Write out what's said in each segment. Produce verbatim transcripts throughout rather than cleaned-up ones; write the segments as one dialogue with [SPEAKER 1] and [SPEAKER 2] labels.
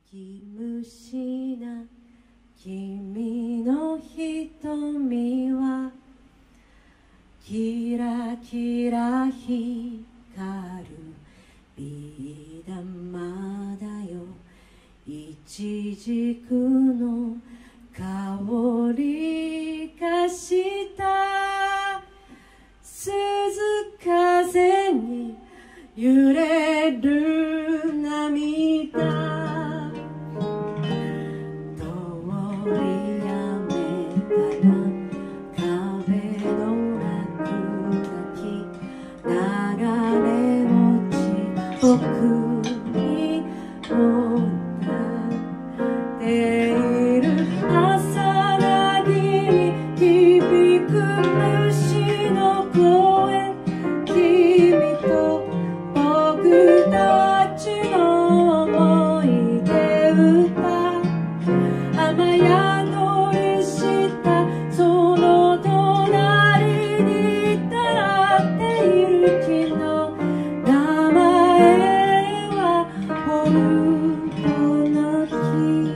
[SPEAKER 1] き虫な君の瞳はキラキラ光るビー玉だよ。イチジクの香りがした鈴風に揺れる涙。通りやめたら壁の落書き流れ落ち僕にもたっている朝なぎに響く虫の声。君と僕たちの思い出歌雨宿りしたその隣に立っている木の名前はポルトの木。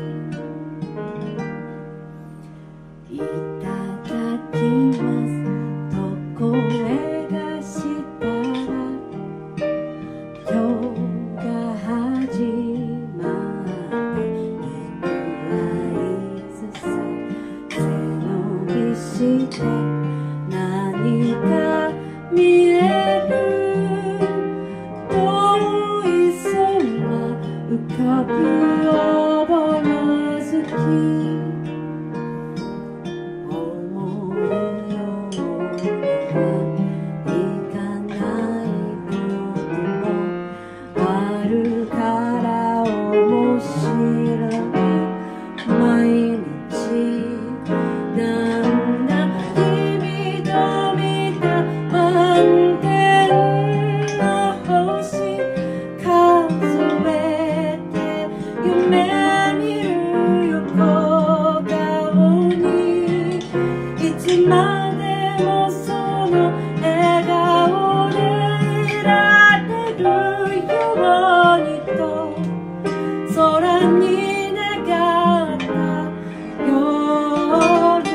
[SPEAKER 1] いただきますと声がしたら今日が始まっていく合図さ。背伸びして何か見える遠い空浮かぶおぼろ月。思うようにはいかないこともあるから面白い毎日なんだ。君と見た満天の星数えて夢見る横顔にいつまでもその笑顔でいられるようにと空に願った夜。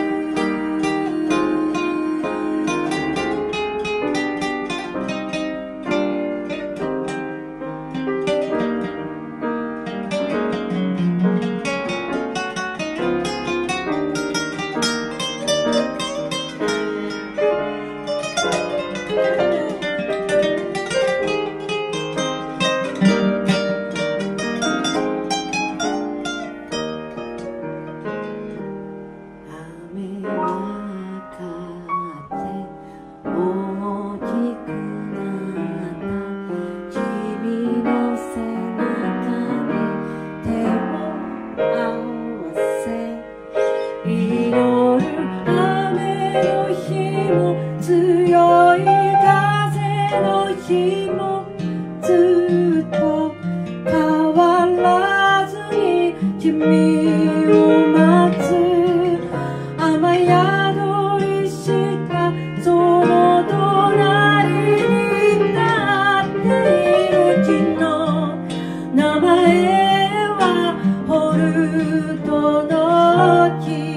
[SPEAKER 1] 雨はかって大きくなった君の背中に手を合わせ祈る雨の日も強い風の日もずっと変わらずに君を待つ。雨宿りしたその隣に立っている木の名前はポルトの木。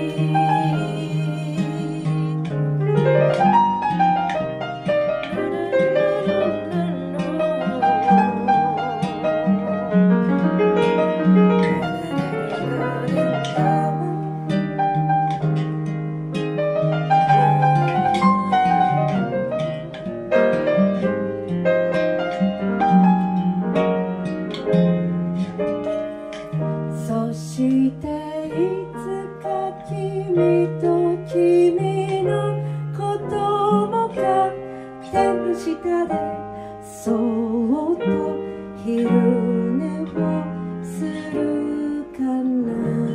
[SPEAKER 1] そしていつか君と君の子供が手の下でそっと昼寝をするかな。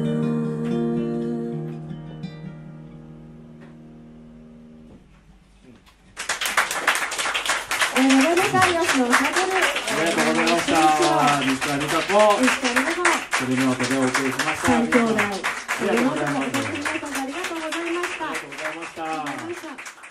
[SPEAKER 1] えー、村上さん、吉野のサークル
[SPEAKER 2] ありがとうございました。西川美香子、
[SPEAKER 1] 西川美香子、
[SPEAKER 2] 鳥の音でお送りしました。
[SPEAKER 1] 三兄弟、
[SPEAKER 2] ありがとうございます。
[SPEAKER 1] ありがとうございました。
[SPEAKER 2] ありがとうございました。
[SPEAKER 1] ありがとうございました。